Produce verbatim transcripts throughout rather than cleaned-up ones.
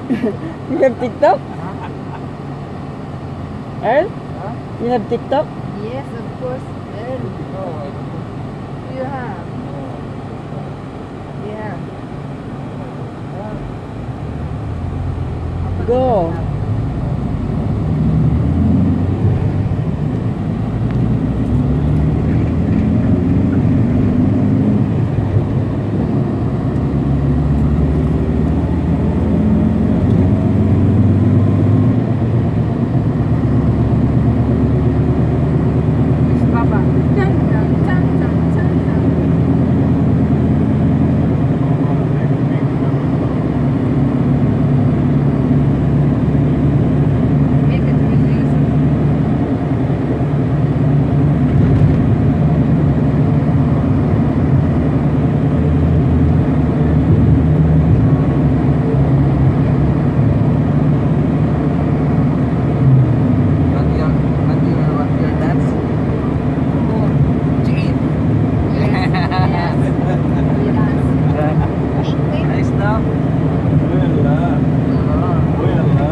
You have TikTok? Earl? Huh? You have TikTok? Yes, of course. Earl. No, I don't. You have. Yeah. Go. Miss Papa. Dun, dun, dun, dun, dun, dun. Make it with music. What your, what your, what your dance? Chicken. Yes, yes. We dance. Nice now. Wala. Oh, Wala.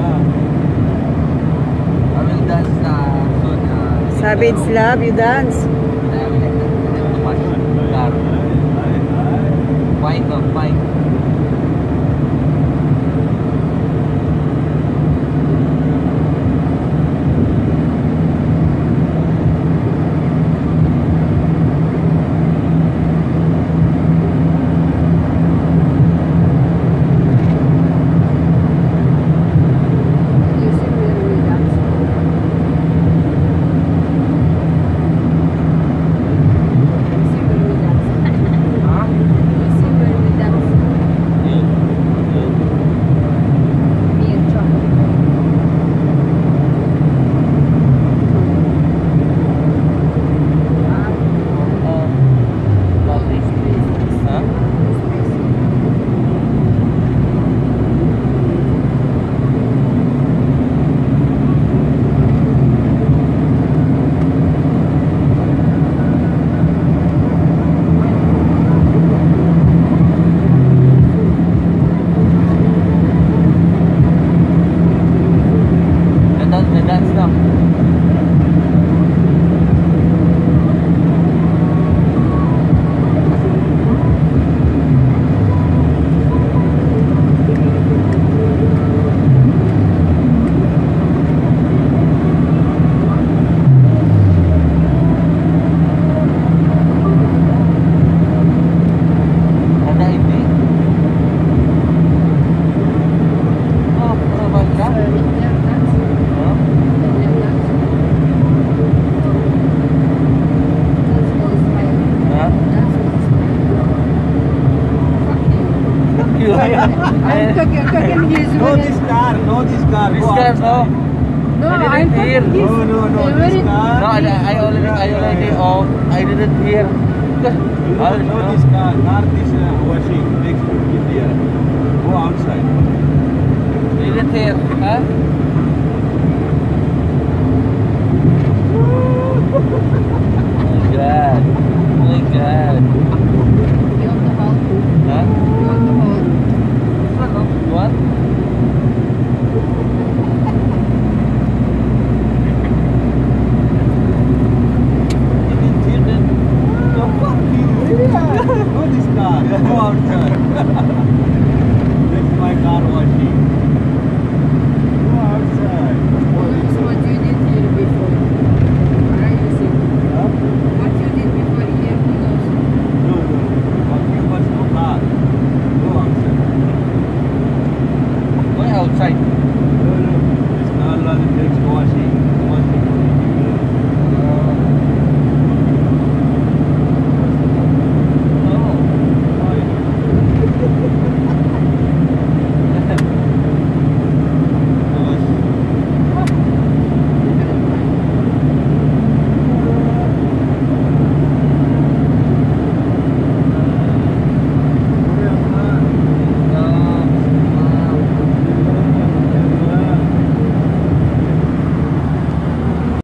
I will dance uh, soon. Uh, Savage Love, you dance. I will let them to watch car. Fine, no, fine. You see where we dance. You see where we dance. Huh? You see where we dance. Me and John. Ah, Oh. nice place. Huh? Nice place. The dance, the dance now. Ada ini. Oh, berapa So, jam? Indian dance. Huh? Indian dance. Dance with a smile. Huh? Dance with a smile. Fuck you. You. I'm talking, talking his No, way. this car. No, this car. This Go car, no. outside. No, I didn't I'm hear. talking his. No, no, no. Uh, This very- car. No, I, I already, I already, oh, I didn't hear. You I don't know this car. Car is uh, washing next to India. Go outside. Didn't hear, huh? Oh my god. Oh my god. You want to hold? Huh? You want to hold? What? Didn't hear that. So fuck you. Yeah. Go this car. Go outside. That's my car washing.